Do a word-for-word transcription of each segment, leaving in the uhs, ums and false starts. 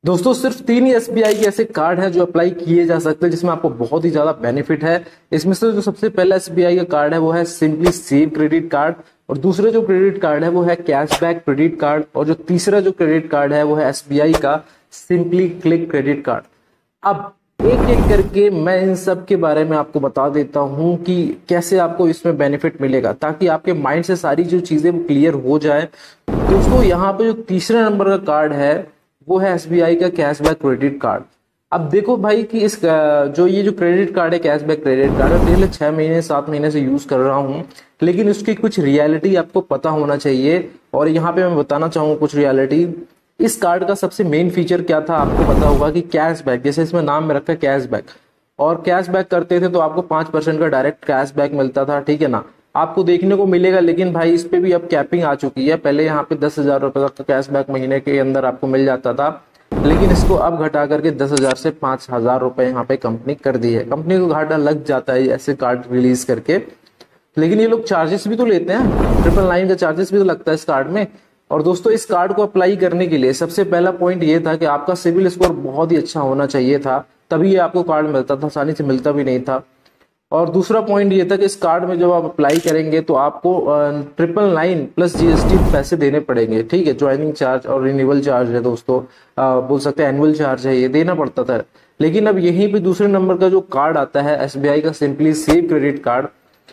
दोस्तों सिर्फ तीन ही एसबीआई के ऐसे कार्ड हैं जो अप्लाई किए जा सकते हैं जिसमें आपको बहुत ही ज्यादा बेनिफिट है। इसमें से जो सबसे पहला एसबीआई का कार्ड है वो है सिंपली सेव क्रेडिट कार्ड, और दूसरा जो क्रेडिट कार्ड है वो है कैशबैक क्रेडिट कार्ड, और जो तीसरा जो क्रेडिट कार्ड है वो है एसबीआई का सिंपली क्लिक क्रेडिट कार्ड। अब एक एक करके मैं इन सब के बारे में आपको बता देता हूं कि कैसे आपको इसमें बेनिफिट मिलेगा, ताकि आपके माइंड से सारी जो चीजें वो क्लियर हो जाए। दोस्तों यहाँ पे जो तीसरे नंबर का कार्ड है वो है एसबीआई का कैशबैक क्रेडिट कार्ड। अब देखो भाई कि इस जो ये जो क्रेडिट कार्ड है कैशबैक क्रेडिट कार्ड है, पिछले छह महीने सात महीने से यूज कर रहा हूँ, लेकिन उसकी कुछ रियलिटी आपको पता होना चाहिए। और यहाँ पे मैं बताना चाहूंगा कुछ रियलिटी। इस कार्ड का सबसे मेन फीचर क्या था आपको पता होगा कि कैशबैक, जैसे इसमें नाम में रखा है कैशबैक, और कैशबैक करते थे तो आपको पांच परसेंट का डायरेक्ट कैशबैक मिलता था, ठीक है ना, आपको देखने को मिलेगा। लेकिन भाई इस पे भी अब कैपिंग आ चुकी है। पहले यहाँ पे दस हजार रुपए तक का कैशबैक महीने के अंदर आपको मिल जाता था, लेकिन इसको अब घटा करके दस हजार से पांच हजार रुपए यहाँ पे कंपनी कर दी है। कंपनी को घाटा लग जाता है ऐसे कार्ड रिलीज करके, लेकिन ये लोग चार्जेस भी तो लेते हैं, ट्रिपल नाइन का चार्जेस भी तो लगता है इस कार्ड में। और दोस्तों इस कार्ड को अप्लाई करने के लिए सबसे पहला पॉइंट ये था कि आपका सिविल स्कोर बहुत ही अच्छा होना चाहिए था, तभी ये आपको कार्ड मिलता था, आसानी से मिलता भी नहीं था। और दूसरा पॉइंट ये था कि इस कार्ड में जब आप अप्लाई करेंगे तो आपको ट्रिपल नाइन प्लस जीएसटी पैसे देने पड़ेंगे, ठीक है। ज्वाइनिंग चार्ज और रिन्यूअल चार्ज है दोस्तों, आ, बोल सकते हैं एनुअल चार्ज है, ये देना पड़ता था। लेकिन अब यहीं पे दूसरे नंबर का जो कार्ड आता है एसबीआई का सिंपली सेव क्रेडिट कार्ड।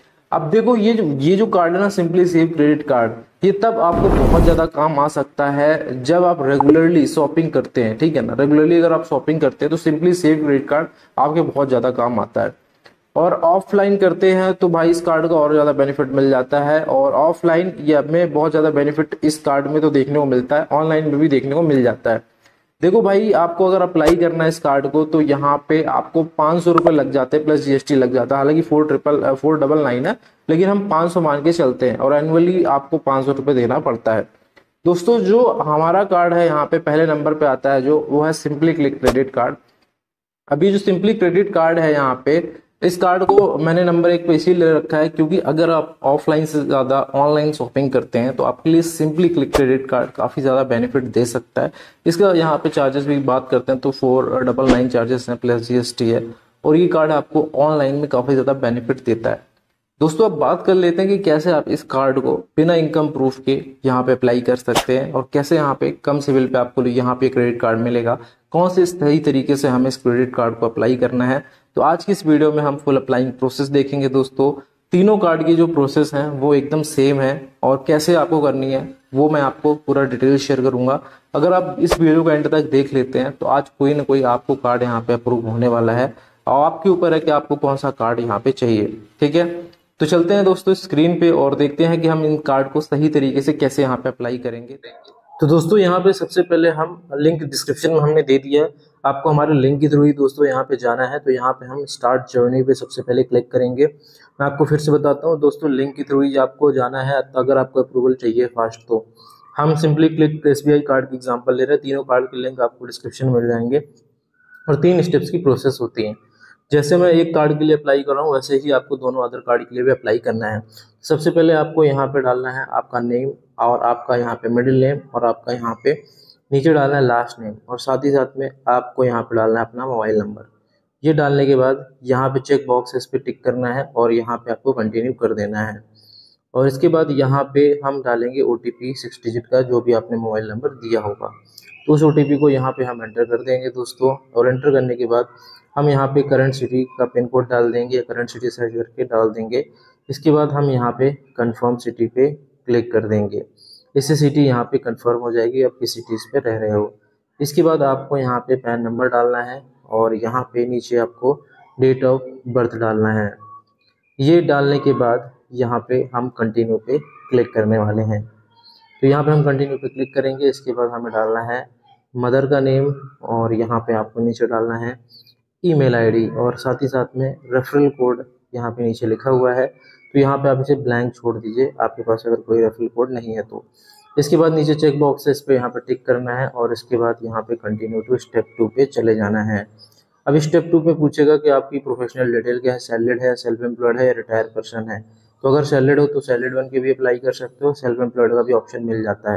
अब देखो ये जो ये जो कार्ड है ना सिंपली सेव क्रेडिट कार्ड, ये तब आपको बहुत ज्यादा काम आ सकता है जब आप रेगुलरली शॉपिंग करते हैं, ठीक है ना। रेगुलरली अगर आप शॉपिंग करते हैं तो सिंपली सेव क्रेडिट कार्ड आपके बहुत ज्यादा काम आता है। और ऑफलाइन करते हैं तो भाई इस कार्ड का और ज्यादा बेनिफिट मिल जाता है। और ऑफलाइन या में बहुत ज्यादा बेनिफिट इस कार्ड में तो देखने को मिलता है, ऑनलाइन में भी देखने को मिल जाता है। देखो भाई आपको अगर अप्लाई करना है इस कार्ड को तो यहाँ पे आपको पांच सौ रुपए लग जाते हैं प्लस जीएसटी लग जाता है। हालांकि four triple four double nine है, लेकिन हम पांच सौ मान के चलते हैं, और एनुअली आपको पांच सौ रुपए देना पड़ता है। दोस्तों जो हमारा कार्ड है यहाँ पे पहले नंबर पे आता है जो वो है सिंपली क्लिक क्रेडिट कार्ड। अभी जो सिंपली क्रेडिट कार्ड है यहाँ पे, इस कार्ड को मैंने नंबर एक पे इसीलिए ले रखा है क्योंकि अगर आप ऑफलाइन से ज्यादा ऑनलाइन शॉपिंग करते हैं तो आपके लिए सिंपली क्लिक क्रेडिट कार्ड काफी ज्यादा बेनिफिट दे सकता है। इसका यहाँ पे चार्जेस भी बात करते हैं तो फोर डबल नाइन चार्जेस हैं प्लस जीएसटी है, और ये कार्ड आपको ऑनलाइन में काफी ज्यादा बेनिफिट देता है। दोस्तों अब बात कर लेते हैं कि कैसे आप इस कार्ड को बिना इनकम प्रूफ के यहाँ पे अप्लाई कर सकते हैं, और कैसे यहाँ पे कम सिविल पे आपको यहाँ पे क्रेडिट कार्ड मिलेगा, कौन से सही तरीके से हमें इस क्रेडिट कार्ड को अप्लाई करना है। तो आज की इस वीडियो में हम फुल अप्लाइंग प्रोसेस देखेंगे। दोस्तों तीनों कार्ड की जो प्रोसेस है वो एकदम सेम है, और कैसे आपको करनी है वो मैं आपको पूरा डिटेल शेयर करूंगा। अगर आप इस वीडियो को एंड तक देख लेते हैं तो आज कोई ना कोई आपको कार्ड यहाँ पे अप्रूव होने वाला है, और आपके ऊपर है कि आपको कौन सा कार्ड यहाँ पे चाहिए, ठीक है। तो चलते हैं दोस्तों स्क्रीन पे और देखते हैं कि हम इन कार्ड को सही तरीके से कैसे यहाँ पे अप्लाई करेंगे। तो दोस्तों यहाँ पे सबसे पहले हम लिंक डिस्क्रिप्शन में हमने दे दिया है, आपको हमारे लिंक के थ्रू ही दोस्तों यहाँ पे जाना है। तो यहाँ पे हम स्टार्ट जर्नी पे सबसे पहले क्लिक करेंगे। मैं आपको फिर से बताता हूँ दोस्तों, लिंक के थ्रू ही आपको जाना है अगर आपको अप्रूवल चाहिए फास्ट। तो हम सिंपली क्लिक एसबीआई कार्ड की एग्जाम्पल ले रहे हैं। तीनों कार्ड के लिंक आपको डिस्क्रिप्शन में मिल जाएंगे, और तीन स्टेप्स की प्रोसेस होती है। जैसे मैं एक कार्ड के लिए अप्लाई कर रहा हूँ वैसे ही आपको दोनों अदर कार्ड के लिए भी अप्लाई करना है। सबसे पहले आपको यहाँ पे डालना है आपका नेम, और आपका यहाँ पे मिडिल नेम, और आपका यहाँ पे नीचे डालना है लास्ट नेम, और साथ ही साथ में आपको यहाँ पे डालना है अपना मोबाइल नंबर। ये डालने के बाद यहाँ पे चेक बॉक्स है, इस पर टिक करना है और यहाँ पे आपको कंटिन्यू कर देना है। और इसके बाद यहाँ पे हम डालेंगे O T P six digit का, जो भी आपने मोबाइल नंबर दिया होगा। तो उस ओ टी पी को यहाँ पे हम एंटर कर देंगे दोस्तों, और एंटर करने के बाद हम यहाँ पे करंट सिटी का पिन कोड डाल देंगे, या करंट सिटी सर्च करके डाल देंगे। इसके बाद हम यहाँ पे कंफर्म सिटी पे क्लिक कर देंगे। इससे सिटी यहाँ पे कंफर्म हो जाएगी, आप किस सिटीज़ पे रह रहे हो। इसके बाद आपको यहाँ पे पैन नंबर डालना है, और यहाँ पे नीचे आपको डेट ऑफ बर्थ डालना है। ये डालने के बाद यहाँ पे हम कंटिन्यू पे क्लिक करने वाले हैं। तो यहाँ पे हम कंटिन्यू पे क्लिक करेंगे। इसके बाद हमें डालना है मदर का नेम, और यहाँ पे आपको नीचे डालना है ईमेल आईडी, और साथ ही साथ में रेफरल कोड यहाँ पे नीचे लिखा हुआ है। तो यहाँ पे आप इसे ब्लैंक छोड़ दीजिए, आपके पास अगर कोई रेफरल कोड नहीं है तो। इसके बाद नीचे चेक बॉक्स है, इस पे यहाँ पे टिक करना है, और इसके बाद यहाँ पे कंटिन्यू टू स्टेप टू पे चले जाना है। अब स्टेप टू पे पूछेगा कि आपकी प्रोफेशनल डिटेल क्या है, सैलरीड है, सेल्फ एम्प्लॉयड है, या रिटायर पर्सन है। तो अगर सैलरीड हो तो सैलरीड वन के भी अप्लाई कर सकते हो, सेल्फ एम्प्लॉयड का भी ऑप्शन मिल जाता है।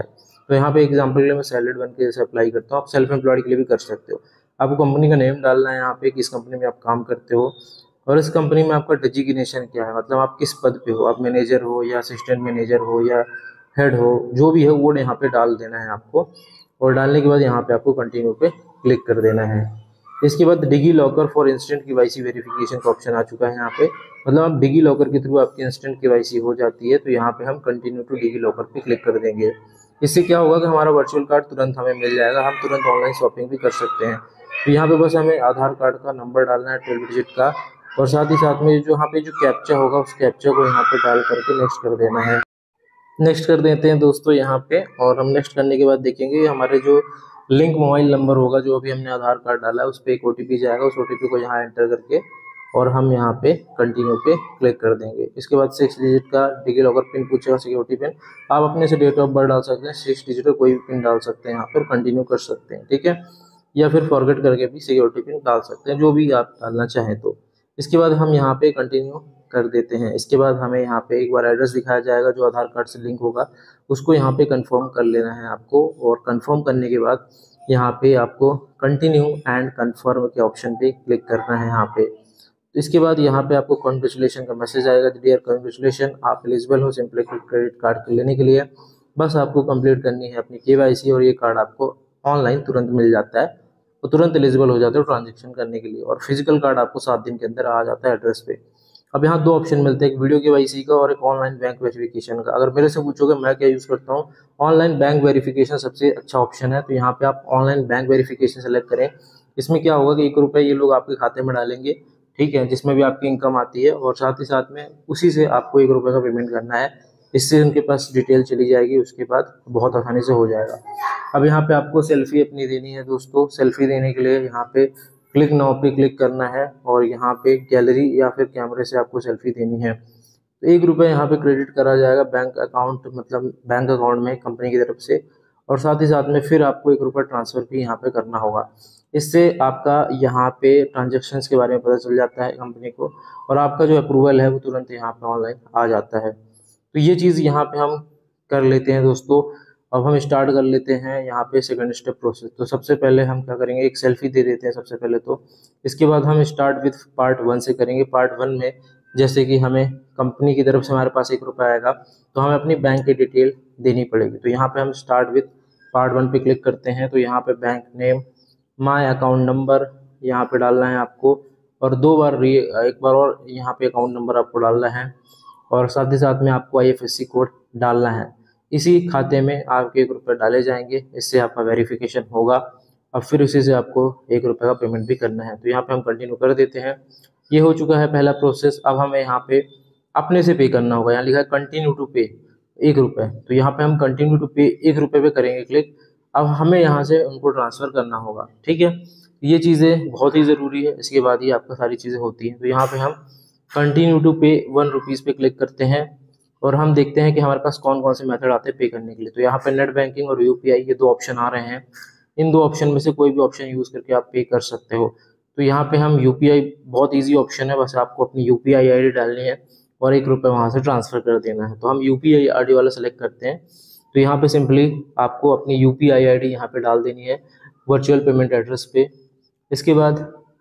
तो यहाँ पे एग्जाम्पल के लिए मैं सैलड वन के जैसे अप्लाई करता हूँ, आप सेल्फ एम्प्लॉयड के लिए भी कर सकते हो। आपको कंपनी का नेम डालना है यहाँ पे, किस कंपनी में आप काम करते हो और इस कंपनी में आपका डेजिग्नेशन क्या है, मतलब आप किस पद पे हो, आप मैनेजर हो या असिस्टेंट मैनेजर हो या हेड हो, जो भी है वो यहाँ पे डाल देना है आपको। और डालने के बाद यहाँ पे आपको कंटिन्यू पे क्लिक कर देना है। इसके बाद DigiLocker for instant KYC verification का ऑप्शन आ चुका है यहाँ पे, मतलब आप डिगी लॉकर के थ्रू आपकी इंस्टेंट केवाईसी हो जाती है। तो यहाँ पे हम कंटिन्यू टू डिगी लॉकर पे क्लिक कर देंगे। इससे क्या होगा कि हमारा वर्चुअल कार्ड तुरंत हमें मिल जाएगा, हम तुरंत ऑनलाइन शॉपिंग भी कर सकते हैं। तो यहाँ पे बस हमें आधार कार्ड का नंबर डालना है ट्वेल्व डिजिट का, और साथ ही साथ में जो यहाँ पे जो कैप्चा होगा उस कैप्चा को यहाँ पे डाल करके नेक्स्ट कर देना है। नेक्स्ट कर देते हैं दोस्तों यहाँ पे, और हम नेक्स्ट करने के बाद देखेंगे हमारे जो लिंक मोबाइल नंबर होगा जो अभी हमने आधार कार्ड डाला है उस पर एक ओटीपी जाएगा, उस ओटीपी को यहाँ एंटर करके और हम यहाँ पे कंटिन्यू पे क्लिक कर देंगे। इसके बाद सिक्स डिजिट का डिगी लॉकर पिन पूछेगा, सिक्योरिटी पिन आप अपने से डेट ऑफ बर्थ डाल सकते हैं, सिक्स डिजिट का कोई भी पिन डाल सकते हैं यहाँ पर, कंटिन्यू कर सकते हैं, ठीक है, या फिर फॉरगेट करके भी सिक्योरिटी पिन डाल सकते हैं, जो भी आप डालना चाहें। तो इसके बाद हम यहाँ पे कंटिन्यू कर देते हैं। इसके बाद हमें यहाँ पे एक बार एड्रेस दिखाया जाएगा जो आधार कार्ड से लिंक होगा, उसको यहाँ पे कंफर्म कर लेना है आपको, और कंफर्म करने के बाद यहाँ पे आपको कंटिन्यू एंड कंफर्म के ऑप्शन पे क्लिक करना है यहाँ पे। तो इसके बाद यहाँ पे आपको कॉन्ग्रेचुलेशन का मैसेज आएगा, डियर कॉन्ग्रेचुलेशन आप एलिजिबल हो सिंपली क्रेडिट कार्ड लेने के लिए। बस आपको कंप्लीट करनी है अपनी केवाईसी और ये कार्ड आपको ऑनलाइन तुरंत मिल जाता है, तो तुरंत एलिजिबल हो जाते हो ट्रांजेक्शन करने के लिए, और फिजिकल कार्ड आपको सात दिन के अंदर आ जाता है एड्रेस पे। अब यहाँ दो ऑप्शन मिलते हैं, एक वीडियो केवाईसी का और एक ऑनलाइन बैंक वेरिफिकेशन का। अगर मेरे से पूछोगे मैं क्या यूज़ करता हूँ, ऑनलाइन बैंक वेरिफिकेशन सबसे अच्छा ऑप्शन है। तो यहाँ पे आप ऑनलाइन बैंक वेरिफिकेशन सेलेक्ट करें। इसमें क्या होगा कि एक रुपये ये लोग आपके खाते में डालेंगे, ठीक है, जिसमें भी आपकी इनकम आती है, और साथ ही साथ में उसी से आपको एक रुपये का पेमेंट करना है। इससे उनके पास डिटेल चली जाएगी, उसके बाद बहुत आसानी से हो जाएगा। अब यहाँ पे आपको सेल्फी अपनी देनी है दोस्तों। सेल्फी देने के लिए यहाँ पे क्लिक नाउ पे क्लिक करना है, और यहाँ पे गैलरी या फिर कैमरे से आपको सेल्फी देनी है। तो एक रुपये यहाँ पे क्रेडिट करा जाएगा बैंक अकाउंट, मतलब बैंक अकाउंट में कंपनी की तरफ से, और साथ ही साथ में फिर आपको एक रुपये ट्रांसफ़र भी यहाँ पे करना होगा। इससे आपका यहाँ पे ट्रांजेक्शन्स के बारे में पता चल जाता है कंपनी को, और आपका जो अप्रूवल है वो तुरंत यहाँ पे ऑनलाइन आ जाता है। तो ये चीज़ यहाँ पे हम कर लेते हैं दोस्तों। अब हम स्टार्ट कर लेते हैं यहाँ पे सेकंड स्टेप प्रोसेस। तो सबसे पहले हम क्या करेंगे, एक सेल्फी दे देते हैं सबसे पहले तो। इसके बाद हम स्टार्ट विथ पार्ट वन से करेंगे। पार्ट वन में जैसे कि हमें कंपनी की तरफ से हमारे पास एक रुपया आएगा तो हमें अपनी बैंक की डिटेल देनी पड़ेगी। तो यहाँ पे हम स्टार्ट विथ पार्ट वन पे क्लिक करते हैं। तो यहाँ पे bank name, my account number यहाँ पे डालना है आपको, और दो बार री एक बार और यहाँ पे अकाउंट नंबर आपको डालना है, और साथ ही साथ में आपको I F S C code डालना है। इसी खाते में आपके एक रुपये डाले जाएंगे, इससे आपका वेरिफिकेशन होगा, और फिर उसी से आपको एक रुपये का पेमेंट भी करना है। तो यहाँ पे हम कंटिन्यू कर देते हैं। ये हो चुका है पहला प्रोसेस। अब हमें यहाँ पे अपने से पे करना होगा, यहाँ लिखा है कंटिन्यू टू पे एक रुपये। तो यहाँ पे हम कंटिन्यू टू पे एक रुपये पे करेंगे क्लिक। अब हमें यहाँ से उनको ट्रांसफ़र करना होगा, ठीक है। ये चीज़ें बहुत ही ज़रूरी है, इसके बाद ही आपका सारी चीज़ें होती हैं। तो यहाँ पे हम continue to pay one rupees पे क्लिक करते हैं, और हम देखते हैं कि हमारे पास कौन कौन से मेथड आते हैं पे करने के लिए। तो यहाँ पे नेट बैंकिंग और यूपीआई ये दो ऑप्शन आ रहे हैं। इन दो ऑप्शन में से कोई भी ऑप्शन यूज़ करके आप पे कर सकते हो। तो यहाँ पे हम यूपीआई, बहुत इजी ऑप्शन है, बस आपको अपनी यूपीआई आईडी डालनी है और एक रुपये वहाँ से ट्रांसफ़र कर देना है। तो हम यूपीआई आईडी वाला सेलेक्ट करते हैं। तो यहाँ पे सिंपली आपको अपनी यूपीआई आईडी यहाँ पे डाल देनी है वर्चुअल पेमेंट एड्रेस पे। इसके बाद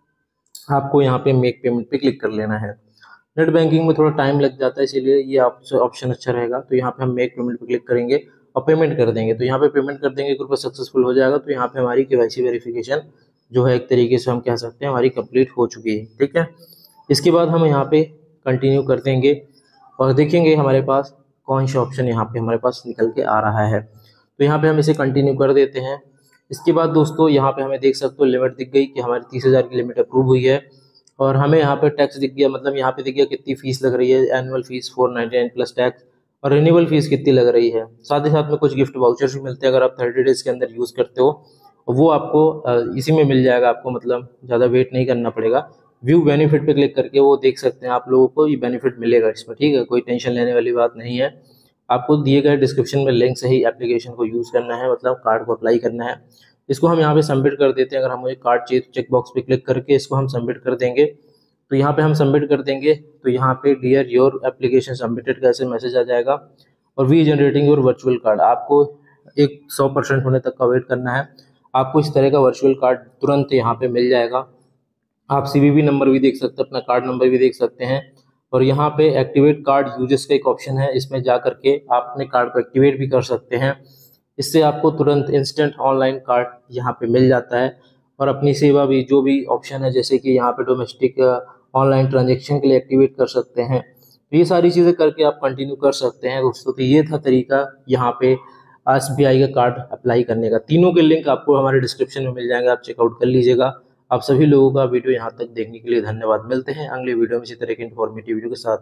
आपको यहाँ पे मेक पेमेंट पे क्लिक कर लेना है। नेट बैंकिंग में थोड़ा टाइम लग जाता है, इसीलिए ये ऑप्शन अच्छा रहेगा। तो यहाँ पे हम मेक पेमेंट पे क्लिक करेंगे और पेमेंट कर देंगे। तो यहाँ पे पेमेंट कर देंगे, एक रुपये सक्सेसफुल हो जाएगा। तो यहाँ पे हमारी केवाईसी वेरिफिकेशन जो है एक तरीके से हम कह सकते हैं हमारी कंप्लीट हो चुकी है, ठीक है। इसके बाद हम यहाँ पे कंटिन्यू कर देंगे और देखेंगे हमारे पास कौन सा ऑप्शन यहाँ पे हमारे पास निकल के आ रहा है। तो यहाँ पे हम इसे कंटिन्यू कर देते हैं। इसके बाद दोस्तों यहाँ पे हमें देख सकते हो लिमिट दिख गई कि हमारी तीस हज़ार की लिमिट अप्रूव हुई है, और हमें यहाँ पे टैक्स दिख गया, मतलब यहाँ पे दिख गया कितनी फीस लग रही है, annual fees four ninety nine plus tax, और रिन्यूअल फीस कितनी लग रही है। साथ ही साथ में कुछ गिफ्ट वाउचर्स भी मिलते हैं अगर आप थर्टी डेज के अंदर यूज़ करते हो, वो आपको इसी में मिल जाएगा। आपको मतलब ज़्यादा वेट नहीं करना पड़ेगा। व्यू बेनिफिट पे क्लिक करके वो देख सकते हैं आप लोगों को ये बेनिफिट मिलेगा इसमें, ठीक है, कोई टेंशन लेने वाली बात नहीं है। आपको दिए गए डिस्क्रिप्शन में लिंक से ही एप्लीकेशन को यूज़ करना है, मतलब कार्ड को अप्लाई करना है। इसको हम यहाँ पे सबमिट कर देते हैं। अगर हम मुझे कार्ड चाहिए तो चेक बॉक्स पे क्लिक करके इसको हम सबमिट कर देंगे। तो यहाँ पे हम सबमिट कर देंगे। तो यहाँ पे डियर योर एप्लीकेशन सबमिटेड का ऐसे मैसेज आ जाएगा, और we generating your virtual card, आपको एक सौ परसेंट होने तक का वेट करना है। आपको इस तरह का वर्चुअल कार्ड तुरंत यहाँ पे मिल जाएगा। आप सीवीवी नंबर भी देख सकते हैं, अपना कार्ड नंबर भी देख सकते हैं। और यहाँ पे एक्टिवेट कार्ड यूजेस का एक ऑप्शन है, इसमें जा करके आप अपने कार्ड को एक्टिवेट भी कर सकते हैं। इससे आपको तुरंत इंस्टेंट ऑनलाइन कार्ड यहाँ पे मिल जाता है। और अपनी सेवा भी जो भी ऑप्शन है, जैसे कि यहाँ पे डोमेस्टिक ऑनलाइन ट्रांजेक्शन के लिए एक्टिवेट कर सकते हैं। तो ये सारी चीज़ें करके आप कंटिन्यू कर सकते हैं दोस्तों। तो ये था तरीका यहाँ पे एसबीआई का कार्ड अप्लाई करने का। तीनों के लिंक आपको हमारे डिस्क्रिप्शन में मिल जाएंगे, आप चेकआउट कर लीजिएगा। आप सभी लोगों का वीडियो यहाँ तक देखने के लिए धन्यवाद। मिलते हैं अगले वीडियो में इसी तरह के इन्फॉर्मेटिव वीडियो के साथ।